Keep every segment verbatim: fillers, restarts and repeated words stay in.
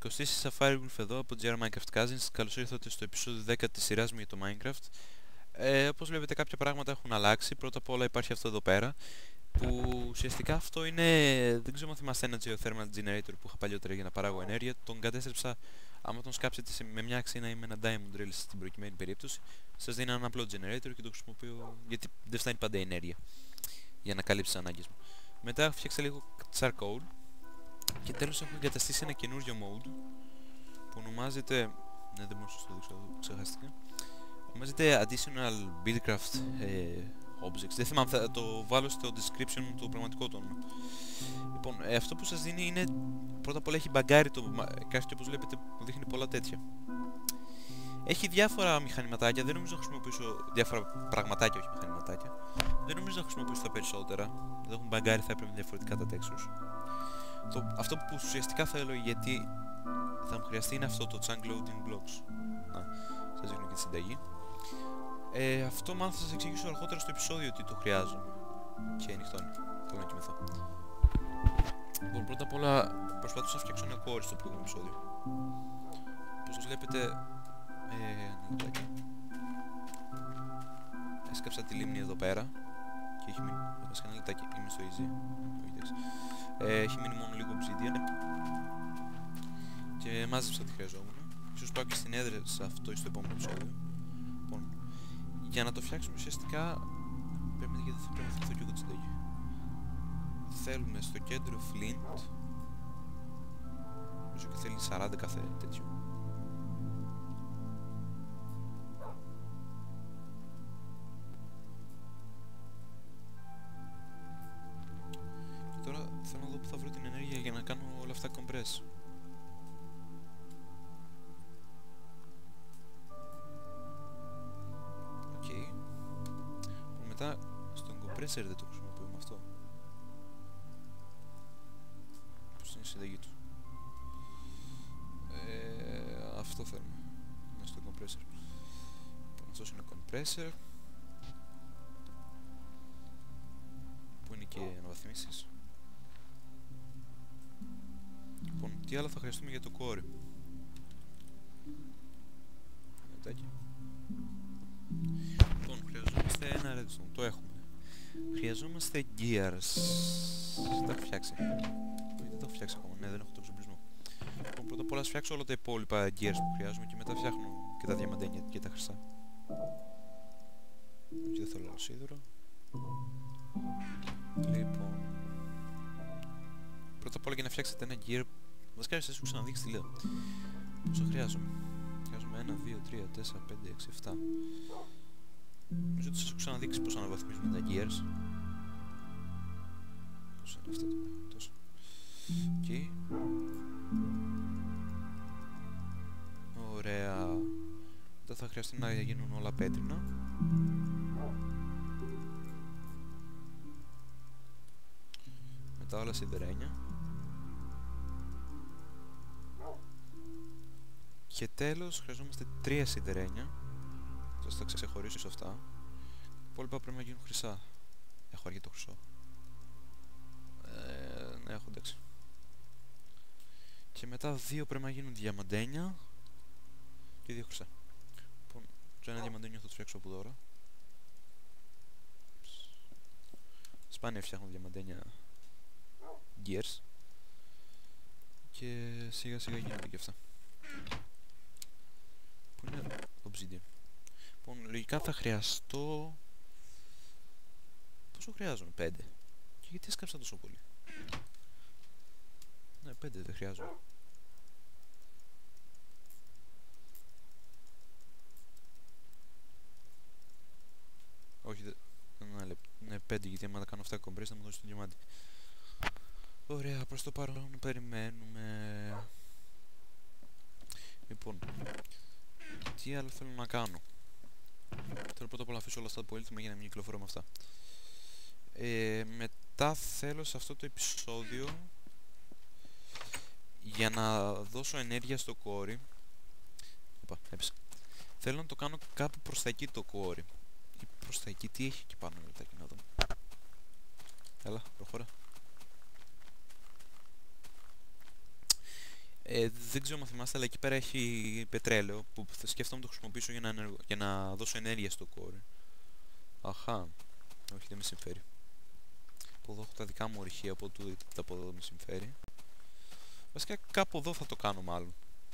Κωστής Safari Wolf εδώ από τζι αρ Minecraft Cousins. Καλώς ήρθατε στο επεισόδιο δέκα της σειράς μου για το Minecraft. Ε, όπως βλέπετε, κάποια πράγματα έχουν αλλάξει. Πρώτα απ' όλα υπάρχει αυτό εδώ πέρα, που ουσιαστικά αυτό είναι, δεν ξέρω αν θυμάστε, ένα geothermal generator που είχα παλιότερα για να παράγω ενέργεια. Τον κατέστρεψα, άμα τον σκάψετε σε, με μια αξίνα ή με ένα diamond drill στην προκειμένη περίπτωση, σας δίνει ένα απλό generator και το χρησιμοποιώ γιατί δεν φτάνει πάντα η ενέργεια για να καλύψει τις ανάγκες μου. Μετά έχω φτιάξει λίγο charcoal. Και τέλος έχω εγκαταστήσει ένα καινούριο mode που ονομάζεται... Ναι, δεν μπορούσα να το δείξω εδώ, ξεχάστηκα. Ονομάζεται Additional Buildcraft ε, Objects. Δεν θυμάμαι, θα το βάλω στο description το πραγματικό το όνομα. Λοιπόν, ε, αυτό που σας δίνει είναι... Πρώτα απ' όλα έχει μπαγκάρει το κάστρο και όπως βλέπετε μου δείχνει πολλά τέτοια. Έχει διάφορα μηχανηματάκια, δεν νομίζω να χρησιμοποιήσω διάφορα πραγματάκια, όχι μηχανηματάκια. Δεν νομίζω να χρησιμοποιήσω τα περισσότερα. Δεν έχουν μπαγκάρει, θα έπρεπε διαφορετικά τα textures. Το, αυτό που ουσιαστικά θέλω, γιατί θα μου χρειαστεί, είναι αυτό το chunk loading blocks. Να, σας δείχνω και τη συνταγή. Ε, αυτό μάλλον θα σας εξηγήσω αργότερα στο επεισόδιο ότι το χρειάζομαι. Και νυχτώνει. Θέλω να κοιμηθώ. Λοιπόν, πρώτα απ' όλα προσπαθούσα να φτιάξω ένα core στο προηγούμενο επεισόδιο. Όπως βλέπετε, ε, ένα λεπτάκι. Έσκαψα τη λίμνη εδώ πέρα και έχει μείνει. Βασικά ένα λεπτάκι, είμαι στο easy. Ε, έχει μείνει μόνο λίγο obsidian και μάζεψα τι χρειαζόμουν. Ίσως πάω και στην έδρα σε αυτό στο επόμενο επεισόδιο. Λοιπόν, για να το φτιάξουμε ουσιαστικά πρέπει να, πρέπει να θυμηθώ και εγώ τη συνταγή. Θέλουμε στο κέντρο flint, νομίζω και θέλει σαράντα κάθε τέτοιο. Τώρα θέλω να δω που θα βρω την ενέργεια για να κάνω όλα αυτά compress. Οκ. Okay. Μετά στον compressor δεν το χρησιμοποιούμε αυτό. Πώς είναι η συνταγή του. Ε, αυτό θέλουμε. Να στο compressor. Λοιπόν, αυτός είναι compressor. Που είναι και αναβαθμίσεις. Λοιπόν, τι άλλο θα χρειαστούμε για το core. Μετάκι. Λοιπόν, χρειαζόμαστε ένα redstone, το έχουμε. Χρειαζόμαστε gears. Τα έχω φτιάξει. Όχι, δεν τα έχω φτιάξει ακόμα, ναι, δεν έχω τον εξοπλισμό. Λοιπόν, πρώτα απ' όλα φτιάξω όλα τα υπόλοιπα gears που χρειάζομαι και μετά φτιάχνω και τα διαμαντένια και τα χρυσά. Όχι, δεν θέλω άλλο σίδερο. Λοιπόν, πρώτα απ' όλα για να φτιάξετε ένα gear, βασικά σας έχω ξαναδείξει τι λέω. Πόσα χρειάζομαι. Χρειάζομαι ένα, δύο, τρία, τέσσερα, πέντε, έξι, επτά. Νομίζω ότι σας έχω ξαναδείξει πώς αναβαθμίζουμε τα gears. Πώς είναι αυτά τα τόσο. Οκ. Ωραία. Μετά θα χρειαστεί να γίνουν όλα πέτρινα. Μετά όλα σιδερένια. Και τέλος χρειαζόμαστε τρία σιδερένια. Θα τα ξεχωρίσω σε αυτά. Τα υπόλοιπα πρέπει να γίνουν χρυσά. Έχω αρκετό χρυσό. Ε, ναι, έχω εντάξει. Και μετά δύο πρέπει να γίνουν διαμαντένια. Και δύο χρυσά. Λοιπόν, το ένα διαμαντένιο θα το φτιάξω από τώρα. Σπάνια φτιάχνω διαμαντένια gears. Και σιγά σιγά γίνονται και αυτά. Που είναι obsidian. Λοιπόν, λογικά θα χρειαστώ... Πόσο χρειάζομαι, πέντε. Και γιατί έσκαψα τόσο πολύ. Ναι, πέντε δεν χρειάζομαι. Όχι, δεν... Ένα λεπτό. Ναι, πέντε, γιατί άμα τα κάνω αυτά compress θα μου δώσει το διαμάντι. Ωραία, προς το παρόν περιμένουμε. Λοιπόν, τι άλλο θέλω να κάνω. Θέλω πρώτα απ' όλα να αφήσω όλα αυτά που έλθουμε για να μην κυκλοφορώ με αυτά. Ε, μετά θέλω σε αυτό το επεισόδιο, για να δώσω ενέργεια στο κόρι. Οπα, έπεσα. Θέλω να το κάνω κάπου προς τα εκεί το κόρι. Ή προς τα εκεί, τι έχει εκεί πάνω, λεπτάκι να δω. Έλα, προχώρα. Ε, δεν ξέρω αν θυμάστε, αλλά εκεί πέρα έχει πετρέλαιο που θα σκέφτομαι να το χρησιμοποιήσω για να, ενεργο... για να δώσω ενέργεια στο core. Αχα. Όχι, δεν με συμφέρει. Από εδώ έχω τα δικά μου ορυχεία, οπότε ούτε από εδώ με συμφέρει. Βασικά κάπου εδώ θα το κάνω μάλλον.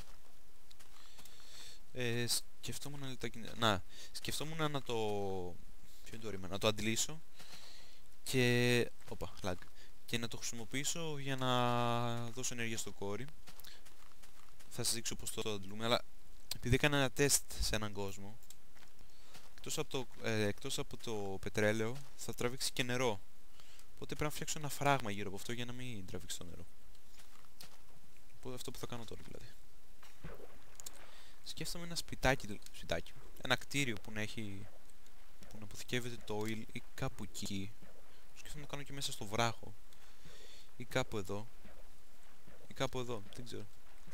Ε, σκεφτόμουν να... να, σκεφτόμουν να το... Ποιο είναι το ρήμα, να το αντλήσω και... Οπα, lag. Και να το χρησιμοποιήσω για να δώσω ενέργεια στο κόρη. Θα σας δείξω πως το αντλούμε, αλλά επειδή έκανα ένα τεστ σε έναν κόσμο, εκτός από το, ε, εκτός από το πετρέλαιο θα τραβήξει και νερό. Οπότε πρέπει να φτιάξω ένα φράγμα γύρω από αυτό για να μην τραβήξει το νερό. Οπότε αυτό που θα κάνω τώρα δηλαδή. Σκέφτομαι ένα σπιτάκι, σπιτάκι, ένα κτίριο που να έχει, που να αποθηκεύεται το oil ή κάπου εκεί. Σκέφτομαι να το κάνω και μέσα στο βράχο. Ή κάπου εδώ. Ή κάπου εδώ, δεν ξέρω.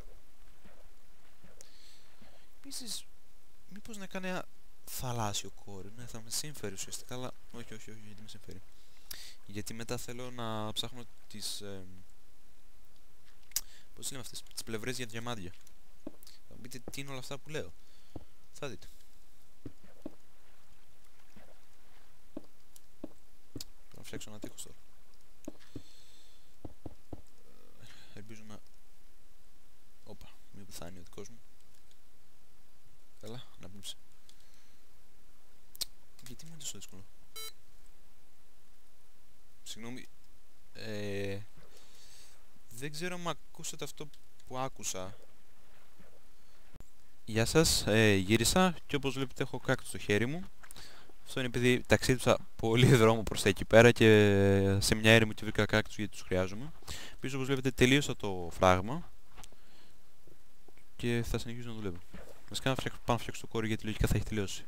Επίσης, μήπως να κάνει ένα θαλάσσιο κόρη, ναι, θα με συμφέρει ουσιαστικά, αλλά όχι, όχι, όχι, γιατί με συμφέρει. Γιατί μετά θέλω να ψάχνω τις... Ε, πώς είναι αυτές, τις πλευρές για διαμάντια. Θα μου πείτε τι είναι όλα αυτά που λέω. Θα δείτε. Πρέπει να φτιάξω ένα τείχος τώρα. Ελπίζω να... Όπα, μην πεθάνει ο δικός μου. Έλα, να πνίψε. Γιατί μου είναι τόσο δύσκολο. Συγγνώμη. Ε, δεν ξέρω αν ακούσατε αυτό που άκουσα. Γεια σας, ε, γύρισα και όπως βλέπετε έχω κάκτους στο χέρι μου. Αυτό είναι επειδή ταξίδεψα πολύ δρόμο προς τα εκεί πέρα και σε μια έρημο και βρήκα κάκτους γιατί τους χρειάζομαι. Επίσης όπως βλέπετε τελείωσα το φράγμα και θα συνεχίσω να δουλεύω. Βασικά να φτιάξω, πάω να φτιάξω το κόρη γιατί λογικά θα έχει τελειώσει.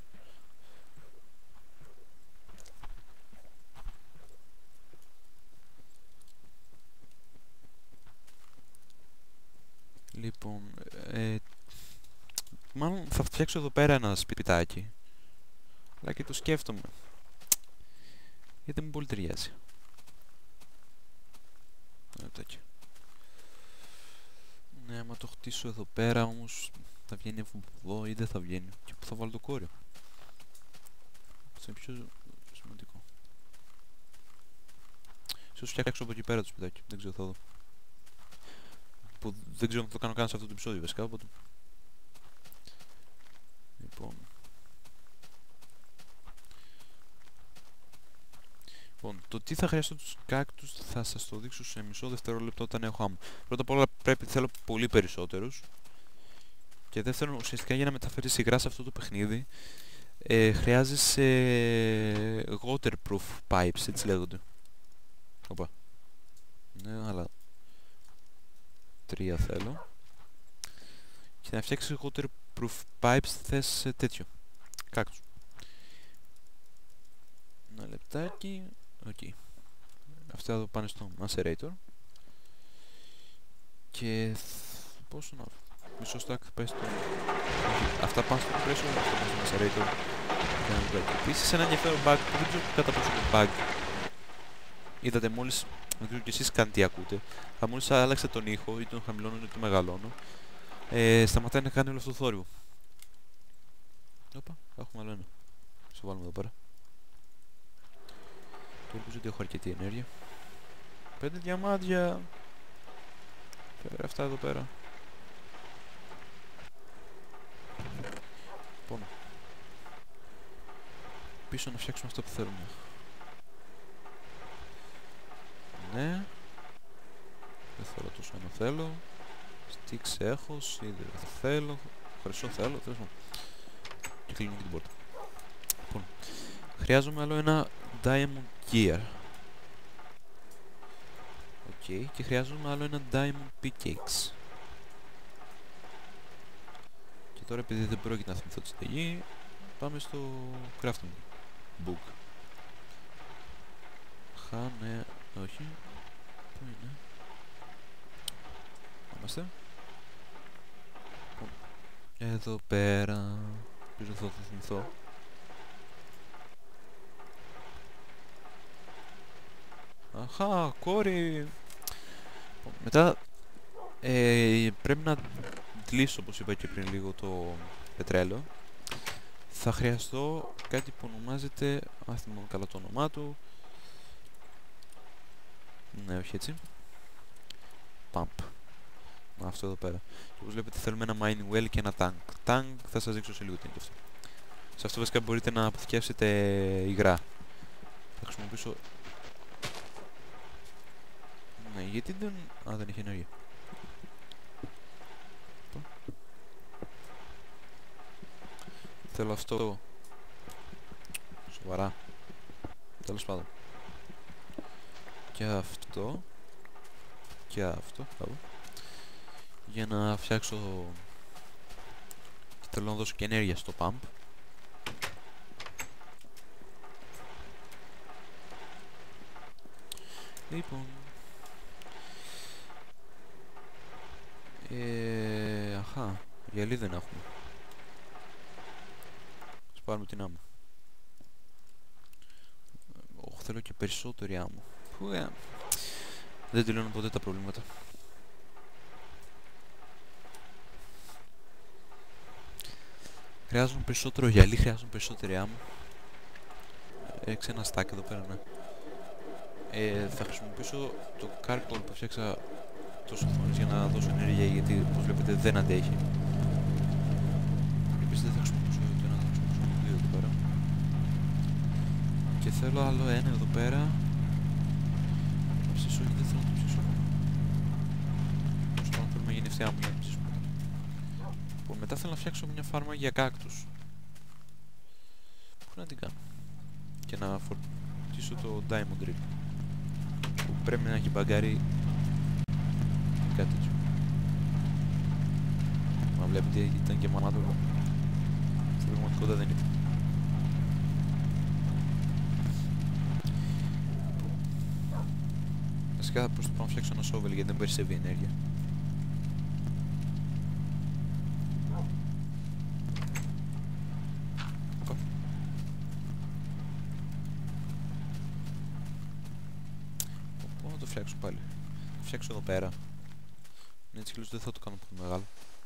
Λοιπόν, ε, μάλλον θα φτιάξω εδώ πέρα ένα σπιτάκι. Αλλά και το σκέφτομαι. Γιατί δεν μου πολύ ταιριάζει. Λεπτάκι. Ναι, άμα το χτίσω εδώ πέρα όμως θα βγαίνει από εδώ ή δεν θα βγαίνει. Και που θα βάλω το κόριο. Αυτό είναι πιο σημαντικό. Ίσως φτιάξω από εκεί πέρα το σπιτάκι. Δεν ξέρω, θα δω. Που δεν ξέρω αν θα το κάνω καν σε αυτό το επεισόδιο βασικά, οπότε... Λοιπόν... Λοιπόν, το τι θα χρειαστώ τους κάκτους θα σας το δείξω σε μισό δευτερόλεπτο όταν έχω άμμο. Πρώτα απ' όλα πρέπει, θέλω πολύ περισσότερους. Και δεύτερον, ουσιαστικά για να μεταφέρεις υγρά σε αυτό το παιχνίδι ε, χρειάζεσαι waterproof pipes, έτσι λέγονται. Οπα. Ναι, αλλά... Τρία θέλω. Και να φτιάξεις waterproof pipes θες τέτοιο. Κάκτους. Ένα λεπτάκι. Οκ. Okay. Αυτά εδώ πάνε στο macerator. Και... Πόσο να... Μισό stack πάει στο... Αυτά πάνε στο compressor, αυτά πάνε στο macerator. Επίσης ένα ενδιαφέρον bug που δεν ξέρω κατά πόσο το bug. Είδατε μόλις... Δεν ξέρω κι εσείς καν τι ακούτε. Αλλά μόλις άλλαξε τον ήχο ή τον χαμηλώνω ή τον μεγαλώνω, ε, σταματάει να κάνει όλο αυτό το θόρυβο. Όπα, έχουμε άλλο ένα. Θα το βάλουμε εδώ πέρα. Το ελπίζω ότι έχω αρκετή ενέργεια. Πέντε διαμάντια. Φέρε αυτά εδώ πέρα. Λοιπόν. Πίσω να φτιάξουμε αυτό που θέλουμε. Ναι. Δεν θέλω τόσο ένα θέλω. Sticks έχω, σίδερο θέλω. Χρυσό θέλω, θέλω. Και κλείνουμε και την πόρτα. Λοιπόν. Χρειάζομαι άλλο ένα Diamond Gear. Οκ. Okay. Και χρειάζομαι άλλο ένα Diamond Pickaxe. Και τώρα επειδή δεν πρόκειται να θυμηθώ τη συνταγή, πάμε στο crafting book. Χάνε... όχι. Πού είναι? Είμαστε. Εδώ πέρα. Πίσω θα το θυμηθώ. Αχα, κόρη. Μετά Ε, πρέπει να τλήσω, όπως είπα και πριν λίγο, το πετρέλαιο. Θα χρειαστώ κάτι που ονομάζεται, αν θυμάμαι καλά το όνομά του, ναι, όχι έτσι, pump. Αυτό εδώ πέρα. Και όπως βλέπετε θέλουμε ένα mining well και ένα tank. Tank θα σας δείξω σε λίγο τι είναι και αυτό. Σε αυτό βασικά μπορείτε να αποθηκεύσετε υγρά. Θα χρησιμοποιήσω... Ναι, γιατί δεν... Α, δεν έχει ενέργεια. Θέλω αυτό. Σοβαρά. Τέλος πάντων. Και αυτό. Και αυτό. Κάπου. Για να φτιάξω... Και θέλω να δώσω και ενέργεια στο pump. Λοιπόν... Ε, αχα, γυαλί δεν έχουμε. Ας πάρουμε την άμμο. Οχ, θέλω και περισσότερη άμμο. Που, ε, δεν τελειώνουν ποτέ τα προβλήματα. Χρειάζομαι περισσότερο γυαλί, χρειάζομαι περισσότερη άμμο. Έξε ένα στάκι εδώ πέρα, ναι. Ε, θα χρησιμοποιήσω το charcoal που φτιάξα τόσο οθόνες για να δώσω ενέργεια, γιατί όπως βλέπετε δεν αντέχει. Επίσης δεν θα χρησιμοποιήσω το ένα, θα χρησιμοποιήσω το δύο εδώ πέρα. Και θέλω άλλο ένα εδώ πέρα. Να ψήσω, όχι δεν θέλω να το ψήσω. Όσο πάνω θέλουμε να γίνει ευθεία μου για να ψήσουμε. Λοιπόν, μετά θέλω να φτιάξω μια φάρμα για κάκτους. Πού να την κάνω. Και να φορτίσω το diamond drill. Που πρέπει να έχει μπαγκάρει κάτι τέτοιο. Μα βλέπετε ήταν και μανάτολο. Στην πραγματικότητα δεν ήταν. Βασικά θα προσπαθώ να φτιάξω ένα σόβελ γιατί δεν περισσεύει ενέργεια. Πού να το φτιάξω πάλι. Θα φτιάξω εδώ πέρα. Έτσι κι δεν θα το κάνω πολύ μεγάλο.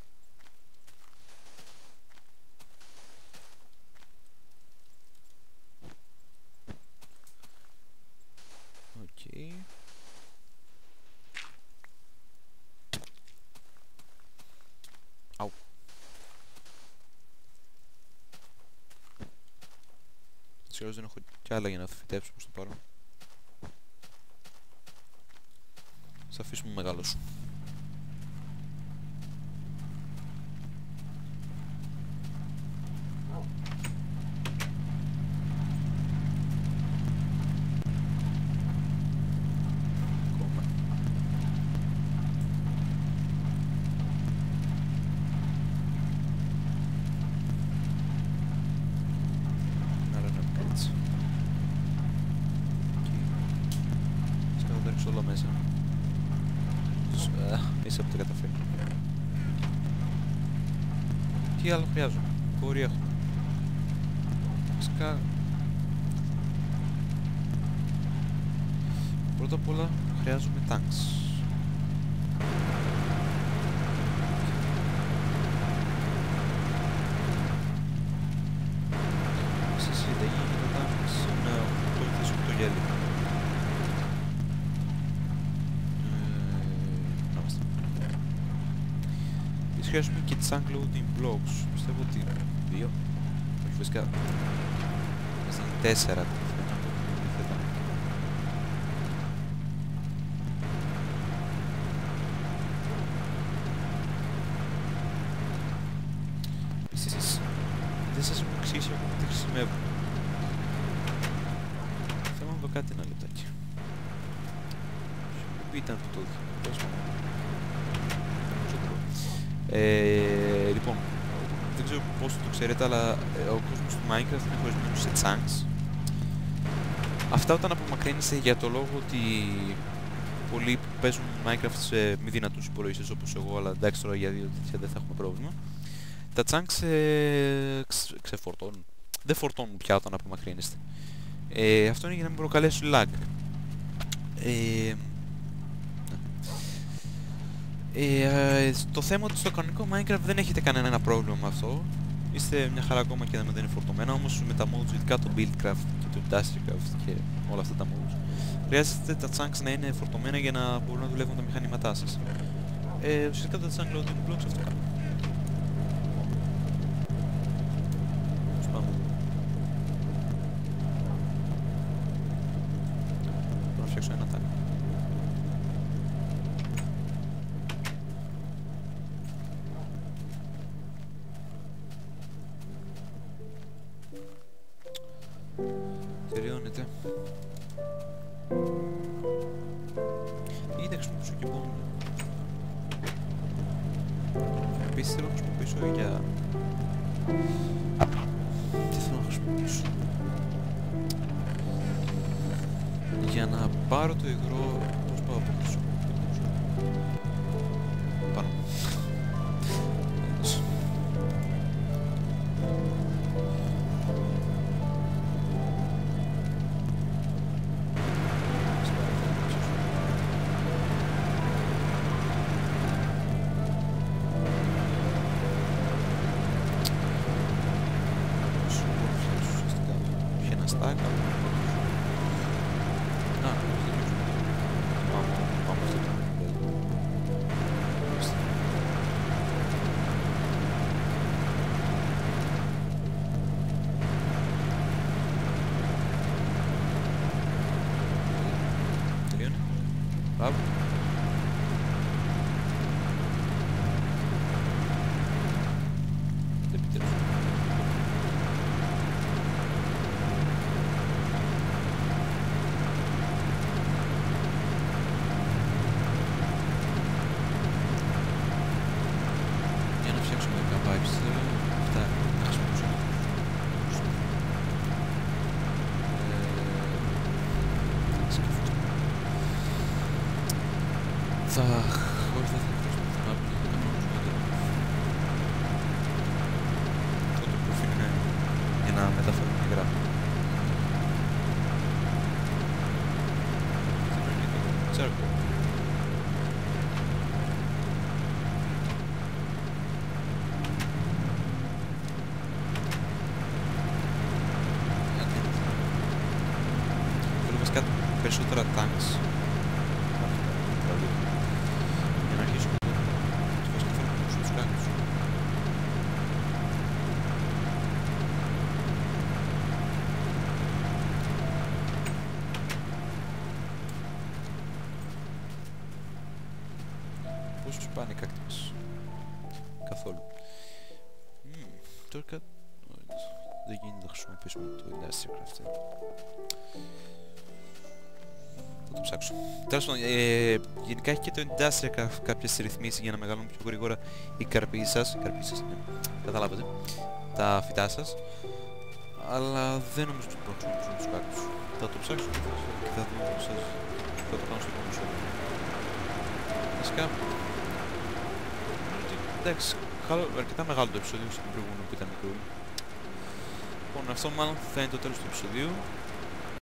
Οκ. Okay. Αου. Έτσι δεν έχω κι άλλα για να φυτέψω προς το παρόν. Θα αφήσουμε μεγάλο σου. Όλα μέσα. Είσαι από το καταφέρει. Τι άλλο χρειάζομαι. Κόρη έχω. Φυσικά. Πρώτα απ' όλα χρειάζομαι tanks. Σε συνταγή για τα tanks να ακολουθήσω το γέλιο. Χρειάζομαι και chunk loading blocks. Πιστεύω ότι δύο. Όχι φυσικά. Είμαστε τέσσερα. Επίσης, δεν σας έχω εξηγήσει ακόμα τι χρησιμεύω. Θέλω να δω κάτι ένα λεπτάκι. Πού ήταν αυτό το δικό. Ε, λοιπόν, δεν ξέρω πώς το ξέρετε, αλλά ε, ο κόσμος του Minecraft είναι χωρισμένος σε chunks. Αυτά όταν απομακρύνεστε για το λόγο ότι πολλοί που παίζουν Minecraft σε μη δυνατούς υπολογιστές όπως εγώ, αλλά εντάξει τώρα για δύο τέτοια δεν θα έχουμε πρόβλημα. Τα chunks ε, ξε, ξεφορτώνουν. Δεν φορτώνουν πια όταν απομακρύνεστε. Ε, αυτό είναι για να μην προκαλέσουν lag. Ε, Ε, ε, το θέμα ότι στο κανονικό Minecraft δεν έχετε κανένα πρόβλημα με αυτό. Είστε μια χαρά ακόμα και δεν είναι φορτωμένα, όμως με τα modes, ειδικά το Buildcraft και το Industrialcraft και όλα αυτά τα modes, χρειάζεται τα chunks να είναι φορτωμένα για να μπορούν να δουλεύουν τα μηχανήματά σας. Ε, ουσιαστικά τα chunk loading blocks αυτό κάνουν. Ας πάμε εδώ. Μπορώ να φτιάξω ένα tag. Τελειώνεται. Ή να χρησιμοποιήσω και μόνο. Επίσης θέλω να χρησιμοποιήσω για... Τι θέλω να χρησιμοποιήσω? Για να πάρω το υγρό... Πώς πάω από πίσω? Πάνω. Μπράβο. Δεν επιτρέπω. Για να φτιάξουμε μερικά pipes, αυτά να χρησιμοποιήσουμε. Θα... όχι, δεν θα χρησιμοποιήσω να πει να κάνω αυτό το προφίλ είναι για να μεταφέρουμε υγρά. Αυτό είναι το τσέρκο. Θέλω βασικά περισσότερα tanks. Για να αρχίσουμε και βασικά θέλω να ακούσω τους κάγκους. Πώς τους πάνε οι κάκτοι μας? Καθόλου. Mm, τώρα κα... δεν γίνεται να χρησιμοποιήσουμε το Industrialcraft. Θα το ψάξω. Τέλος πάντων, ε, γενικά έχει και το Industrialcraft κάποιες ρυθμίσεις για να μεγαλώνουν πιο γρήγορα οι καρποί σας, οι καρποί σας, ναι, καταλάβατε, τα φυτά σας, αλλά δεν νομίζω ότι μπορούν να χρησιμοποιήσουν τους κάκτους. Θα το ψάξω και θα το, σας, θα το κάνω στο επόμενο σώμα. Φυσικά, εντάξει, αρκετά μεγάλο το επεισόδιο στην προηγούμενο που ήταν μικρό. Λοιπόν, αυτό μάλλον θα είναι το τέλος του επεισοδίου.